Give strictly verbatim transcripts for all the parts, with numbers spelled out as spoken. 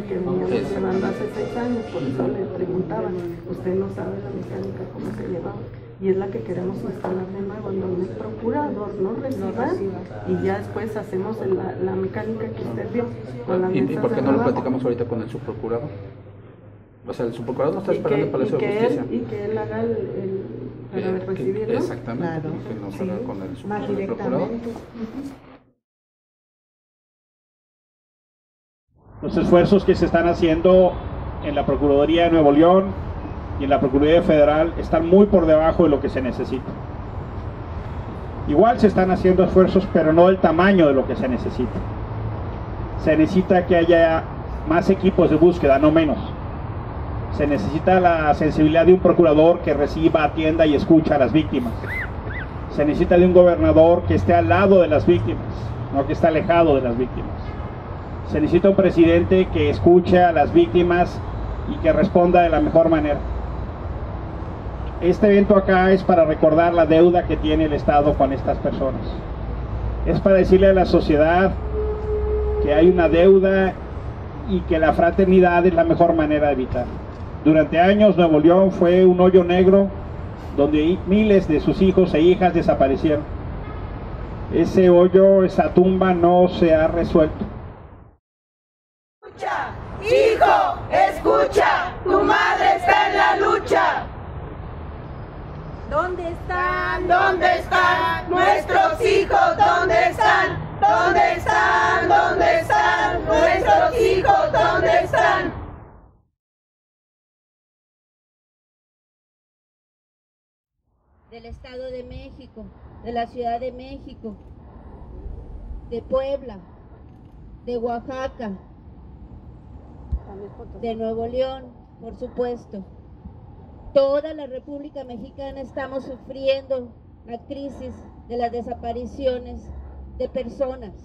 que veníamos llevando hace seis años, por eso le preguntaban, usted no sabe la mecánica cómo se llevaba, y es la que queremos instalar de nuevo, en donde el procurador no reciba, y ya después hacemos la, la mecánica que usted vio. Con la ¿Y, ¿Y por qué no lo platicamos ahorita con el subprocurador? O sea, el subprocurador no está esperando el Palacio de Justicia. Él, y que él haga el, el para eh, recibirlo. Exactamente, claro, que nos haga sí, con el subprocurador. Los esfuerzos que se están haciendo en la Procuraduría de Nuevo León y en la Procuraduría Federal están muy por debajo de lo que se necesita. Igual se están haciendo esfuerzos, pero no del tamaño de lo que se necesita. Se necesita que haya más equipos de búsqueda, no menos. Se necesita la sensibilidad de un procurador que reciba, atienda y escucha a las víctimas. Se necesita de un gobernador que esté al lado de las víctimas, no que esté alejado de las víctimas. Se necesita un presidente que escuche a las víctimas y que responda de la mejor manera. Este evento acá es para recordar la deuda que tiene el Estado con estas personas. Es para decirle a la sociedad que hay una deuda y que la fraternidad es la mejor manera de evitar. Durante años Nuevo León fue un hoyo negro donde miles de sus hijos e hijas desaparecieron. Ese hoyo, esa tumba no se ha resuelto. Escucha, hijo, escucha, tu madre está en la lucha. ¿Dónde están? ¿Dónde están nuestros hijos? ¿Dónde están? ¿Dónde están? ¿Dónde están nuestros hijos? ¿Dónde están? Del Estado de México, de la Ciudad de México, de Puebla, de Oaxaca, de Nuevo León, por supuesto. Toda la República Mexicana estamos sufriendo la crisis de las desapariciones de personas.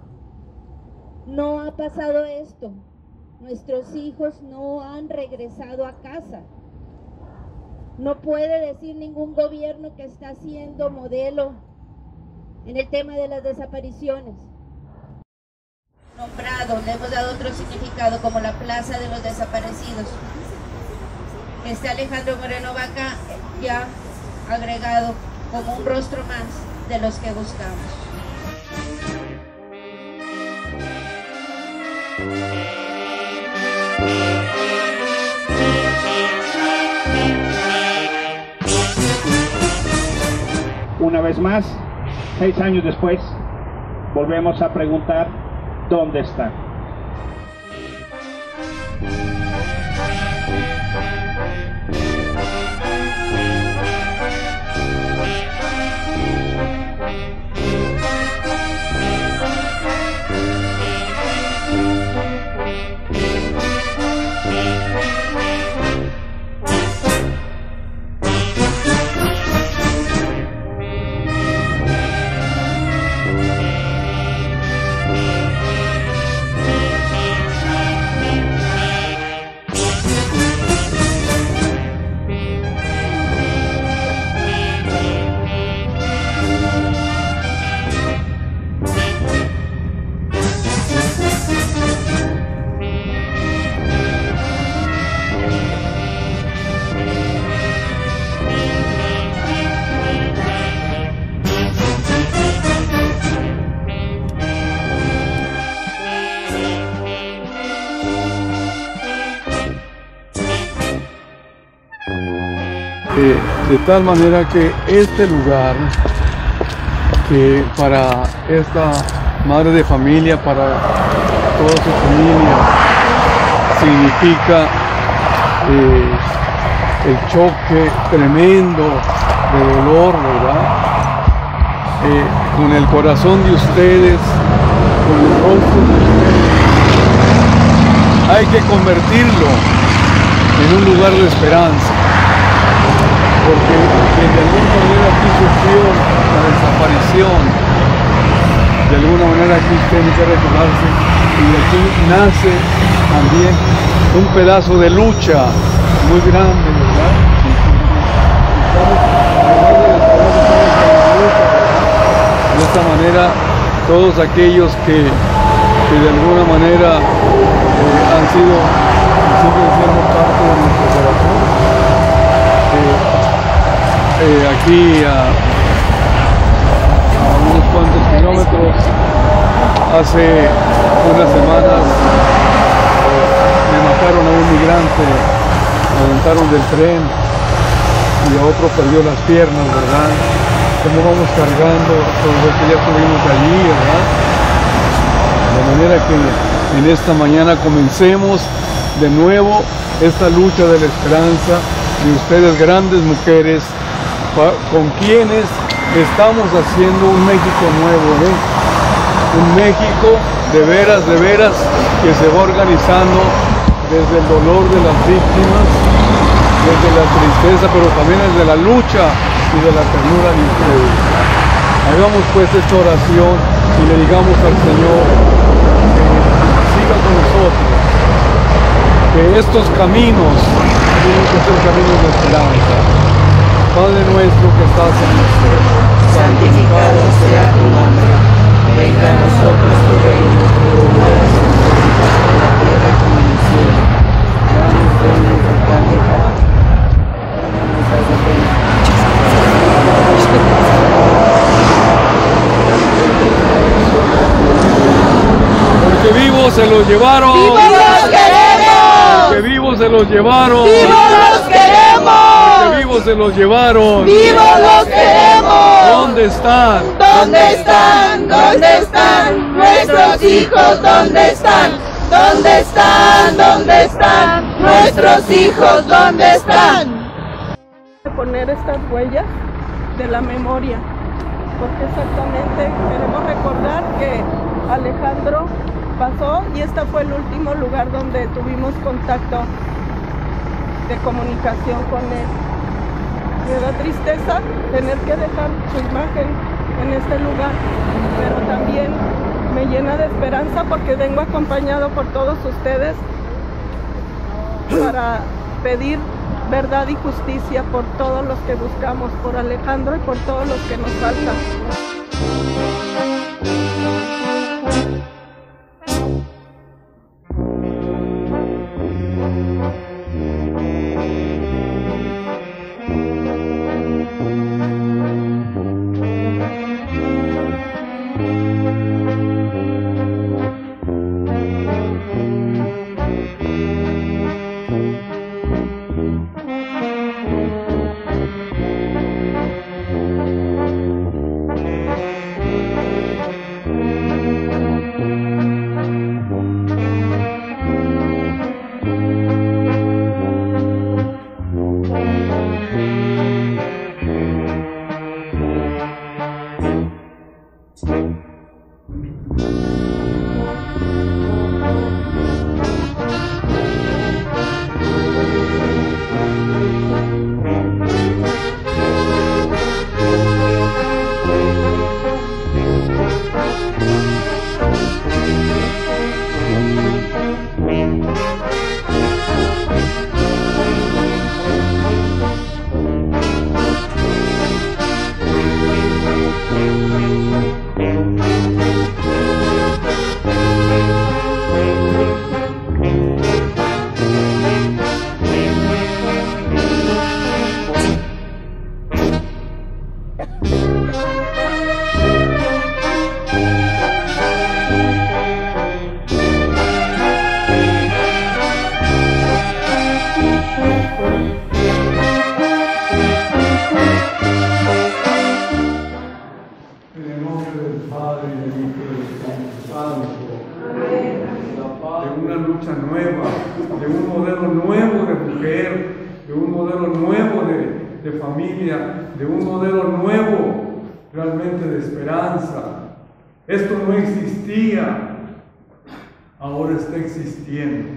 No ha pasado esto. Nuestros hijos no han regresado a casa. No puede decir ningún gobierno que está siendo modelo en el tema de las desapariciones. Nombrado, le hemos dado otro significado como la Plaza de los Desaparecidos. Este Alejandro Moreno Vaca ya agregado como un rostro más de los que buscamos. Una vez más, seis años después, volvemos a preguntar ¿dónde están? Eh, de tal manera que este lugar, que para esta madre de familia, para toda su familia, significa eh, el choque tremendo de dolor, ¿verdad? Eh, con el corazón de ustedes, con el rostro de ustedes, hay que convertirlo en un lugar de esperanza. Porque quien de alguna manera aquí sufrió la desaparición, de alguna manera aquí tiene que recordarse, y de aquí nace también un pedazo de lucha muy grande, ¿verdad? De esta manera, todos aquellos que, que de alguna manera eh, han sido y siguen siendo parte de nuestro corazón. Eh, eh, aquí a, a unos cuantos kilómetros, hace unas semanas eh, me mataron a un migrante, me aventaron del tren y a otro perdió las piernas, ¿verdad? Cómo vamos cargando todo lo que ya tuvimos allí, ¿verdad? De manera que en esta mañana comencemos de nuevo esta lucha de la esperanza de ustedes, grandes mujeres, con quienes estamos haciendo un México nuevo, ¿eh? Un México de veras, de veras, que se va organizando desde el dolor de las víctimas, desde la tristeza, pero también desde la lucha y de la ternura de ustedes. Hagamos pues esta oración y le digamos al Señor que siga con nosotros, que estos caminos tienen que ser caminos de esperanza. Padre nuestro que estás en el cielo, santificado sea tu nombre, venga a nosotros tu reino, tu voluntad en la tierra como en el cielo. Danos hoy nuestro pan de cada día. Porque vivos se los llevaron. ¡Vivos los queremos! Porque vivos se los llevaron. ¡Vivos los queremos! Porque vivos se los llevaron. ¡Vivos los queremos! ¿Dónde están? ¿Dónde están? ¿Dónde están? Nuestros hijos, ¿dónde están? ¿Dónde están? ¿Dónde están? Nuestros hijos, ¿dónde están? Poner estas huellas de la memoria, porque exactamente queremos recordar que Alejandro pasó y este fue el último lugar donde tuvimos contacto de comunicación con él. Me da tristeza tener que dejar su imagen en este lugar, pero también me llena de esperanza porque vengo acompañado por todos ustedes para pedir verdad y justicia por todos los que buscamos, por Alejandro y por todos los que nos faltan. De un modelo nuevo, realmente de esperanza. Esto no existía, ahora está existiendo.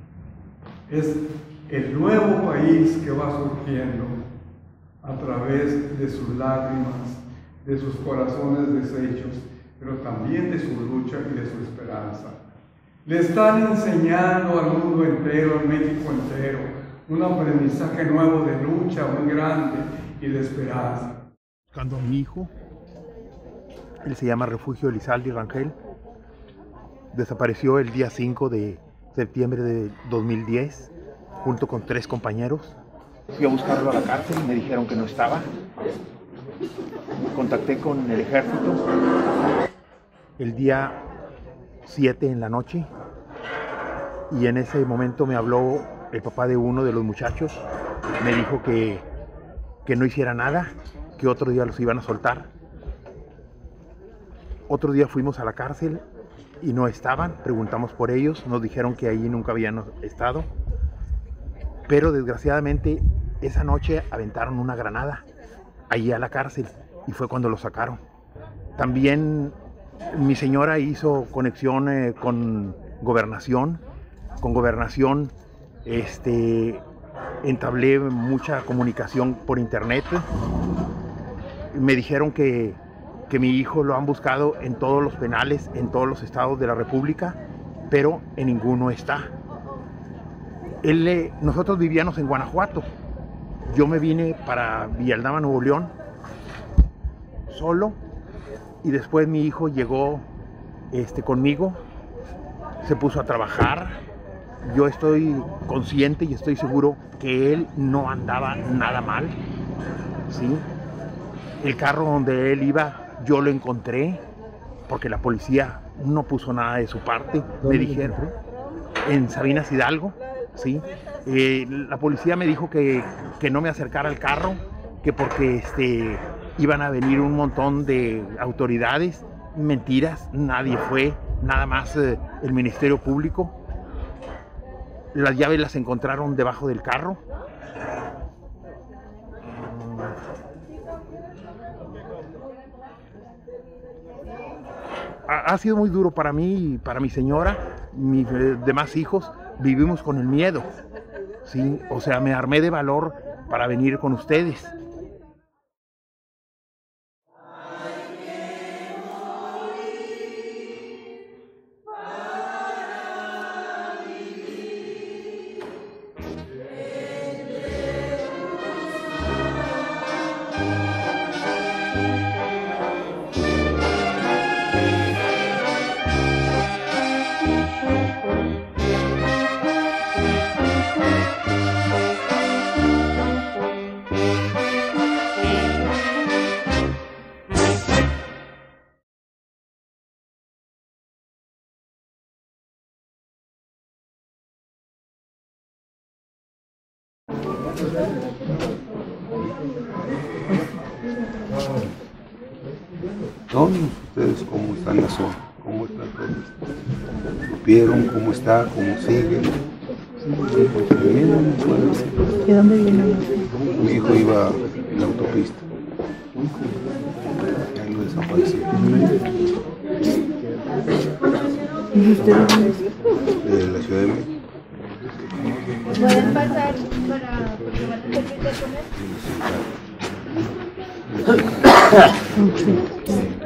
Es el nuevo país que va surgiendo a través de sus lágrimas, de sus corazones deshechos, pero también de su lucha y de su esperanza. Le están enseñando al mundo entero, al México entero, un aprendizaje nuevo de lucha muy grande y de esperanza. Buscando a mi hijo, él se llama Refugio Elizalde Rangel, desapareció el día cinco de septiembre de dos mil diez, junto con tres compañeros. Fui a buscarlo a la cárcel y me dijeron que no estaba. Contacté con el ejército el día siete en la noche y en ese momento me habló el papá de uno de los muchachos. Me dijo que, que no hiciera nada, que otro día los iban a soltar. Otro día fuimos a la cárcel y no estaban, preguntamos por ellos, nos dijeron que ahí nunca habían estado, pero desgraciadamente esa noche aventaron una granada allí a la cárcel y fue cuando lo sacaron. También mi señora hizo conexión eh, con Gobernación, con Gobernación este, entablé mucha comunicación por internet. Me dijeron que que mi hijo lo han buscado en todos los penales, en todos los estados de la República, pero en ninguno está. Él, eh, nosotros vivíamos en Guanajuato. Yo me vine para Villaldama, Nuevo León, solo, y después mi hijo llegó este, conmigo, se puso a trabajar. Yo estoy consciente y estoy seguro que él no andaba nada mal, ¿sí? El carro donde él iba, yo lo encontré, porque la policía no puso nada de su parte. Me dijeron, en Sabinas Hidalgo, ¿sí? Eh, la policía me dijo que, que no me acercara al carro, que porque este, iban a venir un montón de autoridades. Mentiras, nadie fue, nada más eh, el Ministerio Público. Las llaves las encontraron debajo del carro. Ha sido muy duro para mí y para mi señora, mis eh, demás hijos. Vivimos con el miedo, ¿sí? O sea, me armé de valor para venir con ustedes. Todos ustedes, ¿cómo están la zona? ¿Cómo están todos? ¿Supieron cómo está? ¿Cómo sigue? ¿De dónde viene? Mi hijo iba en la autopista. Ya lo desapareció. ¿Y usted dónde es? De la Ciudad de México. ¿Pueden pasar para tomar un servicio de comer? Sí.